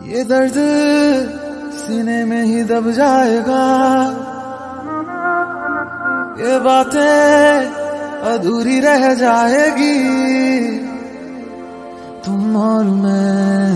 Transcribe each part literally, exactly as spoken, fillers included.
ये दर्द सीने में ही दब जाएगा, ये बातें अधूरी रह जाएगी। तुम और मैं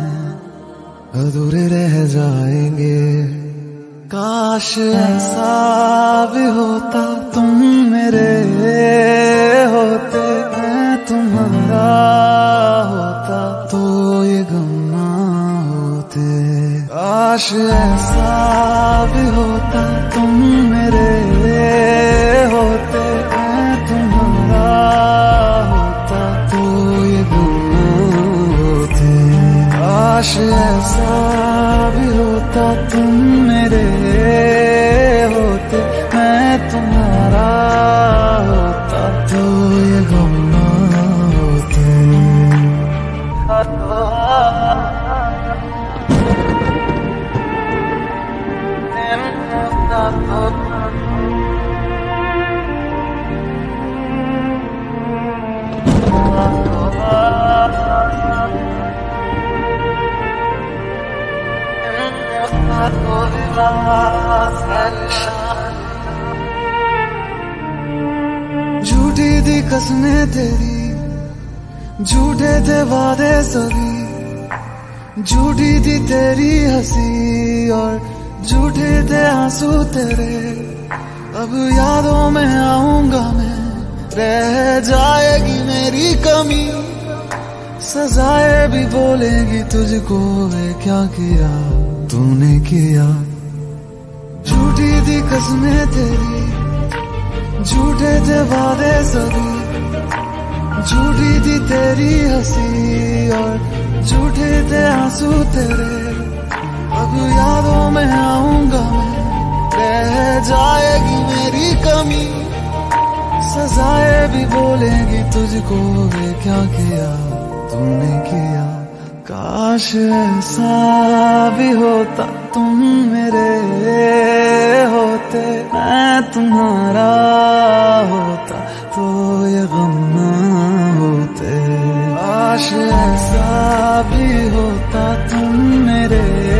अधूरे रह जाएंगे। काश ऐसा भी होता तुम मेरे होते, मैं तुम्हारा होता तो ये गम ना होते। काश ऐसा भी होता तुम मेरे होते, मैं तुम्हारा होता तो ये गम ना होते। काश ऐसा भी होता तुम मेरे होते, मैं तुम्हारा होता तो ये गम ना होते। झूठी थी कसमें तेरी, झूठे थे वादे सभी, झूठी थी तेरी हंसी और झूठे थे आंसू तेरे। अब यादों में आऊंगा मैं, रह जाएगी मेरी कमी, सजाए भी बोलेगी तुझको, वे क्या किया तूने किया। झूठी थी कसमें तेरी, झूठे थे वादे सभी, झूठी थी तेरी हंसी और झूठे थे आंसू तेरे। अब यादों में आऊंगा मैं, रह जाएगी मेरी कमी, सजाए भी बोलेगी तुझको, वे क्या किया तूने किया। काश ऐसा भी होता तुम मेरे होते, मैं तुम्हारा होता तो ये गम ना होते। काश ऐसा भी होता तुम मेरे